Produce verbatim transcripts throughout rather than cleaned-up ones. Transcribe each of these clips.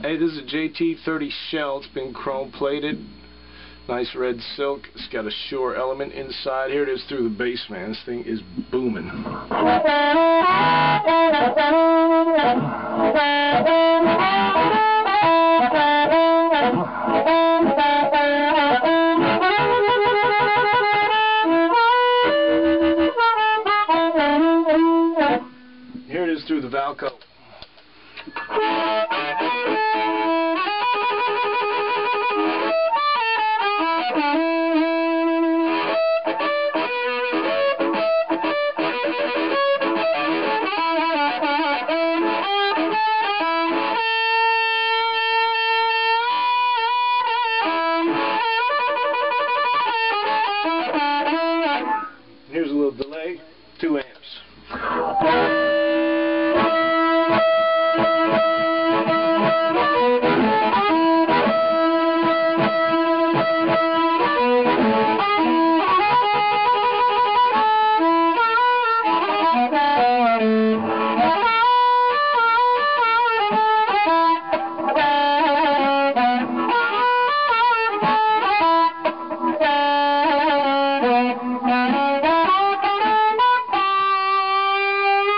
Hey, this is a J T thirty shell. It's been chrome plated. Nice red silk. It's got a Shure element inside. Here it is through the Bassman. This thing is booming. Here it is through the Valco. Here's a little delay, two amps.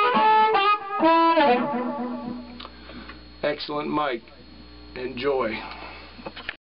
Excellent mic. Enjoy.